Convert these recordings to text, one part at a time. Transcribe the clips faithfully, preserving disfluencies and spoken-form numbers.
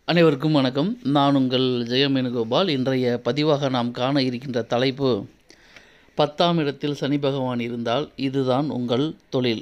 அனைவருக்கும் வணக்கம். நான் உங்கள் ஜெயம் வேணுகோபால். இன்றைய பதிவாக நாம் காண இருக்கின்ற தலைப்பு, பத்தாம் இடத்தில் சனி பகவான் இருந்தால் இதுதான் உங்கள் தொழில்.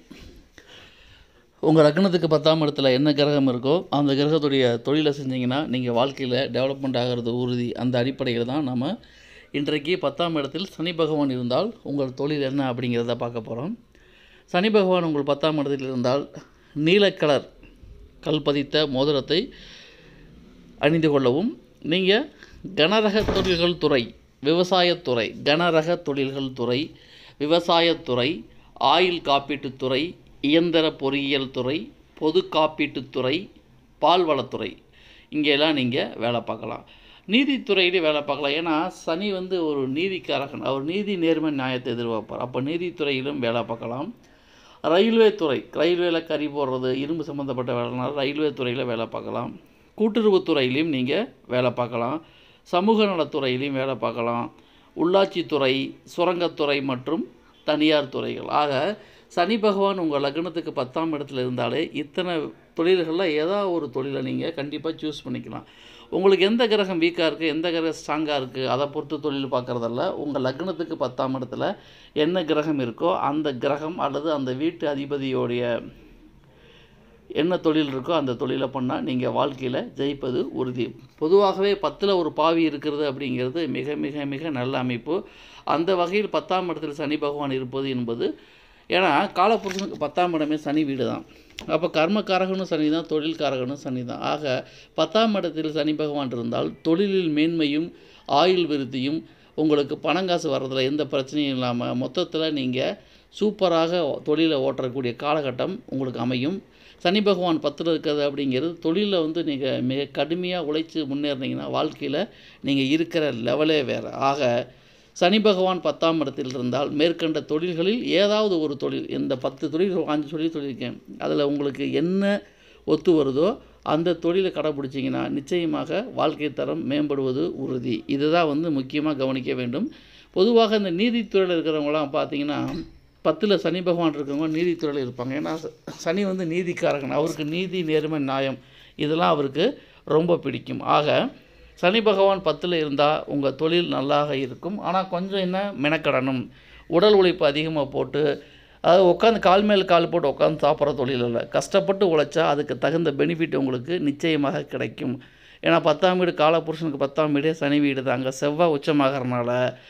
உங்கள் லக்னத்துக்கு பத்தாம் இடத்துல என்ன கிரகம் இருக்கோ அந்த கிரகத்துடைய தொழிலை செஞ்சிங்கன்னா நீங்கள் வாழ்க்கையில் டெவலப்மெண்ட் ஆகிறது உறுதி. அந்த அடிப்படையில் தான் நம்ம இன்றைக்கு பத்தாம் இடத்தில் சனி பகவான் இருந்தால் உங்கள் தொழில் என்ன அப்படிங்கிறத பார்க்க போகிறோம். சனி பகவான் உங்கள் பத்தாம் இடத்தில் இருந்தால் நீலக்கலர் கல் பதித்த மோதிரத்தை அணிந்து கொள்ளவும், நீங்கள் கனரக தொழில்கள் துறை, விவசாயத்துறை, கனரக தொழில்கள் துறை, விவசாயத்துறை, ஆயில் காப்பீட்டுத்துறை, இயந்திர பொறியியல் துறை, பொது காப்பீட்டுத்துறை, பால்வளத்துறை, இங்கெல்லாம் நீங்கள் வேலை பார்க்கலாம். நீதித்துறையிலே வேலை பார்க்கலாம். ஏன்னா சனி வந்து ஒரு நீதிக்காரகன், அவர் நீதி நேர்மை நியாயத்தை எதிர்பார்ப்பார். அப்போ நீதித்துறையிலும் வேலை பார்க்கலாம். ரயில்வே துறை, ரயில்வேல கறி போடுறது, இரும்பு சம்மந்தப்பட்ட வேலைனால ரயில்வே துறையில் வேலை பார்க்கலாம். கூட்டுறவுத்துறையிலையும் நீங்கள் வேலை பார்க்கலாம். சமூக நலத்துறையிலையும் வேலை பார்க்கலாம். உள்ளாட்சித்துறை, சுரங்கத்துறை மற்றும் தனியார் துறைகள். ஆக சனி பகவான் உங்கள் லக்னத்துக்கு பத்தாம் இடத்துல இருந்தாலே இத்தனை தொழில்களில் ஏதாவது ஒரு தொழிலை நீங்கள் கண்டிப்பாக சூஸ் பண்ணிக்கலாம். உங்களுக்கு எந்த கிரகம் வீக்காக இருக்குது, எந்த கிரகம் ஸ்ட்ராங்காக இருக்குது, அதை பொறுத்து தொழில் பார்க்குறதல்ல. உங்கள் லக்னத்துக்கு பத்தாம் இடத்துல என்ன கிரகம் இருக்கோ அந்த கிரகம் அல்லது அந்த வீட்டு அதிபதியோடைய என்ன தொழில் இருக்கோ அந்த தொழிலை பண்ணால் நீங்கள் வாழ்க்கையில் ஜெயிப்பது உறுதி. பொதுவாகவே பத்தில் ஒரு பாவி இருக்கிறது அப்படிங்கிறது மிக மிக மிக நல்ல அமைப்பு. அந்த வகையில் பத்தாம் இடத்தில் சனி பகவான் இருப்பது என்பது, ஏன்னா காலப்புருஷனுக்கு பத்தாம் இடமே சனி வீடு தான். அப்போ கர்மக்காரகனும் சனி தான், தொழில்காரகனும் சனி தான். ஆக பத்தாம் இடத்தில் சனி பகவான் இருந்தால் தொழிலில் மேன்மையும் ஆயுள் விருத்தியும், உங்களுக்கு பணங்காசு வர்றதில் எந்த பிரச்சனையும் இல்லாமல் மொத்தத்தில் நீங்கள் சூப்பராக தொழிலை ஓட்டக்கூடிய காலகட்டம் உங்களுக்கு அமையும். சனி பகவான் பத்தில் இருக்கிறது அப்படிங்கிறது தொழிலில் வந்து நீங்கள் மிக கடுமையாக உழைச்சி முன்னேறினீங்கன்னா வாழ்க்கையில் நீங்கள் இருக்கிற லெவலே வேறு. ஆக சனி பகவான் பத்தாம் இடத்தில் இருந்தால் மேற்கண்ட தொழில்களில் ஏதாவது ஒரு தொழில், இந்த பத்து தொழில் அஞ்சு தொழில் சொல்லியிருக்கேன், அதில் உங்களுக்கு என்ன ஒத்து வருதோ அந்த தொழிலை கடைப்பிடிச்சிங்கன்னா நிச்சயமாக வாழ்க்கை தரம் மேம்படுவது உறுதி. இதுதான் வந்து முக்கியமாக கவனிக்க வேண்டும். பொதுவாக இந்த நீதித்துறையில் இருக்கிறவங்களாம் பார்த்தீங்கன்னா பத்தில் சனி பகவான் இருக்கிறவங்க நீதித்துறையில் இருப்பாங்க. ஏன்னா சனி வந்து நீதிக்காரகன், அவருக்கு நீதி நேர்மை நியாயம் இதெல்லாம் அவருக்கு ரொம்ப பிடிக்கும். ஆக சனி பகவான் பத்தில் இருந்தால் உங்கள் தொழில் நல்லாக இருக்கும். ஆனால் கொஞ்சம் என்ன மெனக்கடணும், உடல் உழைப்பு அதிகமாக போட்டு, அதாவது உட்காந்து கால் மேல் கால் போட்டு உட்காந்து சாப்பிட்ற தொழில் இல்லை. கஷ்டப்பட்டு உழைச்சா அதுக்கு தகுந்த பெனிஃபிட் உங்களுக்கு நிச்சயமாக கிடைக்கும். ஏன்னா பத்தாம் வீடு காலப்புருஷனுக்கு பத்தாம் வீடே சனி வீடு தான். அங்கே செவ்வாய் உச்சமாகறனால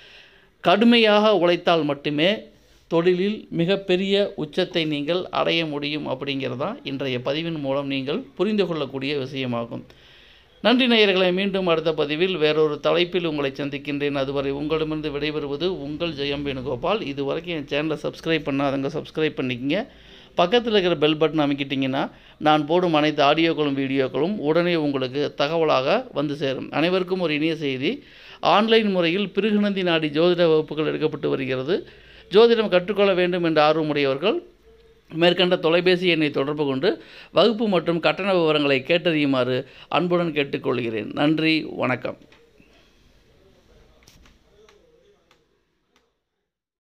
கடுமையாக உழைத்தால் மட்டுமே தொழிலில் மிகப்பெரிய உச்சத்தை நீங்கள் அடைய முடியும். அப்படிங்கிறதான் இன்றைய பதிவின் மூலம் நீங்கள் புரிந்து கொள்ளக்கூடிய விஷயமாகும். நன்றி நேயர்களை. மீண்டும் அடுத்த பதிவில் வேறொரு தலைப்பில் உங்களை சந்திக்கின்றேன். அதுவரை உங்களிடமிருந்து விடைபெறுவது உங்கள் ஜெயம் வேணுகோபால். இது வரைக்கும் என் சேனலை சப்ஸ்கிரைப் பண்ணாதவங்க சப்ஸ்கிரைப் பண்ணிக்கங்க. பக்கத்தில் இருக்கிற பெல் பட்டன் அமைக்கிட்டிங்கன்னா நான் போடும் அனைத்து ஆடியோக்களும் வீடியோக்களும் உடனே உங்களுக்கு தகவலாக வந்து சேரும். அனைவருக்கும் ஒரு இனிய செய்தி. ஆன்லைன் முறையில் பிருகுநந்தி நாடி ஜோதிட வகுப்புகள் எடுக்கப்பட்டு வருகிறது. ஜோதிடம் கற்றுக்கொள்ள வேண்டும் என்ற ஆர்வமுடையவர்கள் மேற்கண்ட தொலைபேசி எண்ணை தொடர்பு கொண்டு வகுப்பு மற்றும் கட்டண விவரங்களை கேட்டறியுமாறு அன்புடன் கேட்டுக்கொள்கிறேன். நன்றி, வணக்கம்.